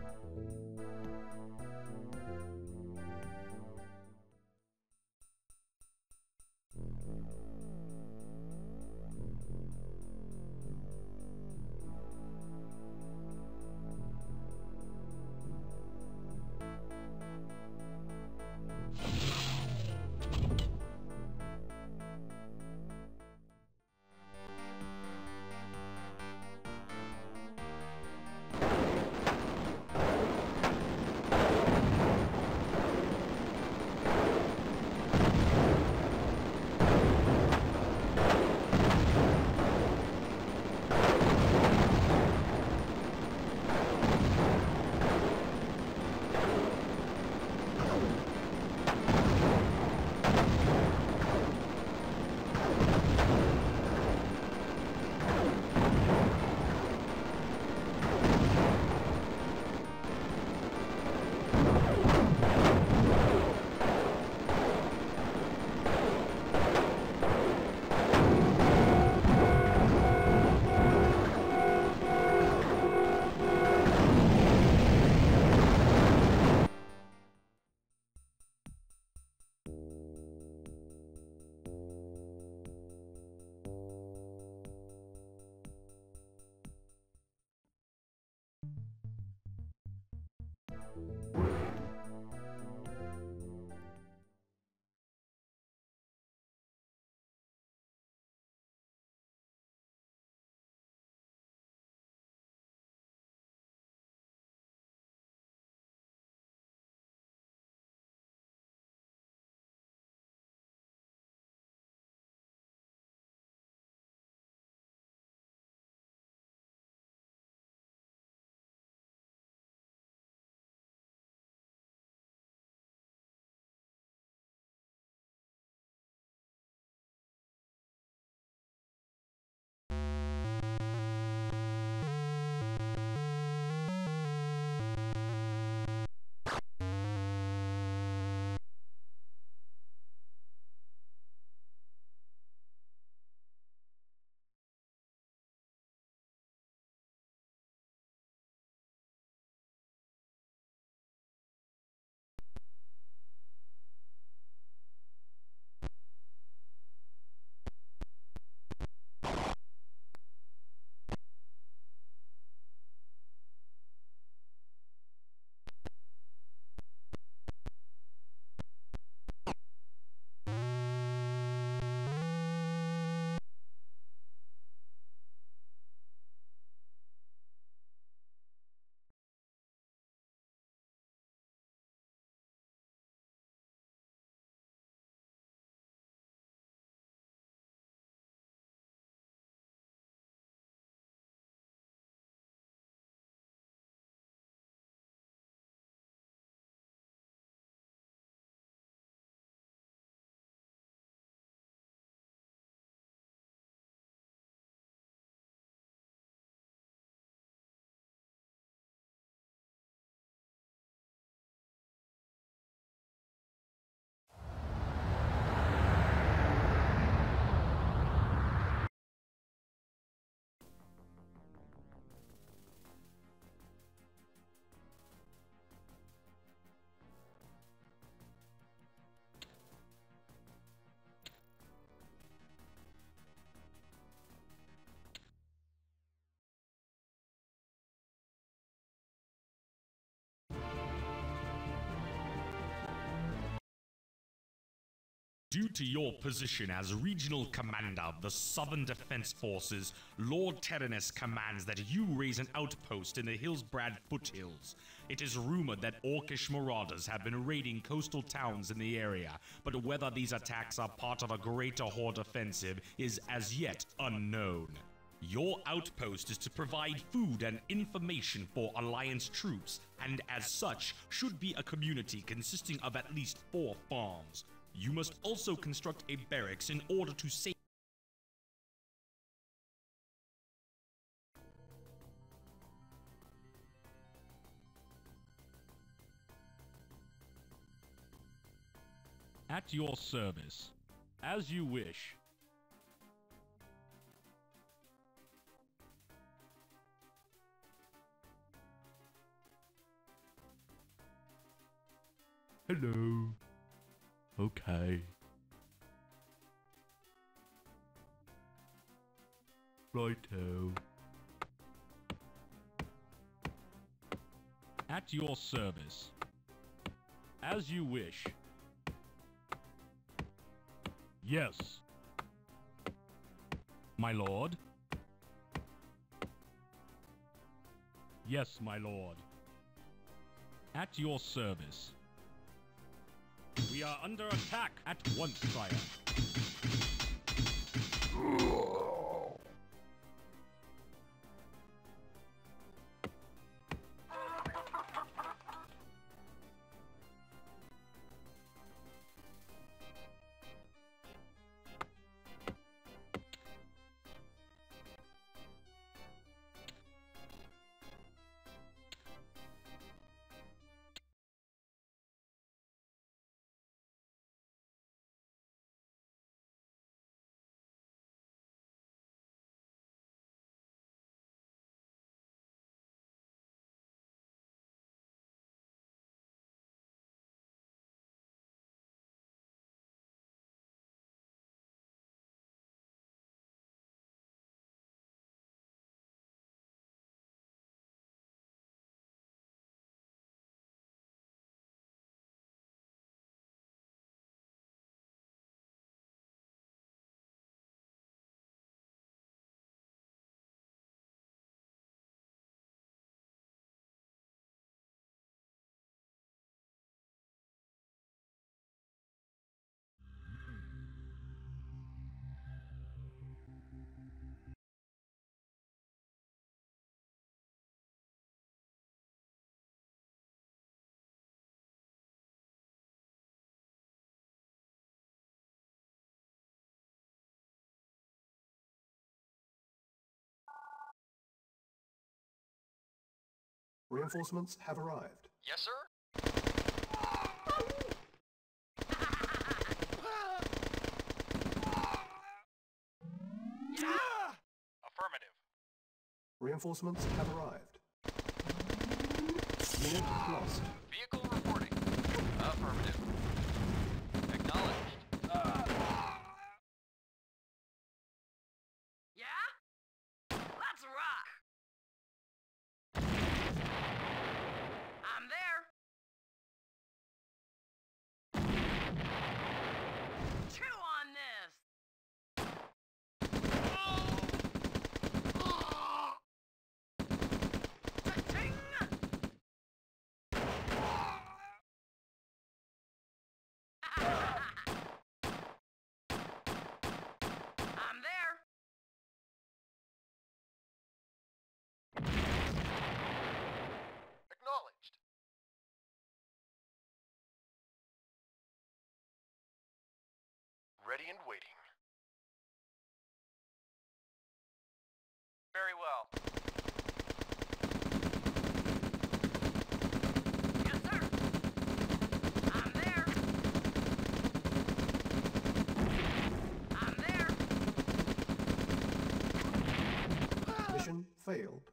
Due to your position as regional commander of the Southern Defense Forces, Lord Tyrannus commands that you raise an outpost in the Hillsbrad foothills. It is rumored that Orcish marauders have been raiding coastal towns in the area, but whether these attacks are part of a greater horde offensive is as yet unknown. Your outpost is to provide food and information for Alliance troops, and as such, should be a community consisting of at least 4 farms. You must also construct a barracks in order to save. At your service. As you wish. Hello. Okay. Righto. At your service. As you wish. Yes. My lord? Yes, my lord. At your service. We are under attack at once, sire. Reinforcements have arrived. Yes, sir? Affirmative. Reinforcements have arrived. Unit lost. Vehicle reporting. Affirmative. Acknowledged. Yeah? Let's rock! I'm there. Chew on this. Cha-ching! I'm there. Acknowledged. Ready and waiting. Very well. Yes, sir. I'm there. I'm there. Mission failed.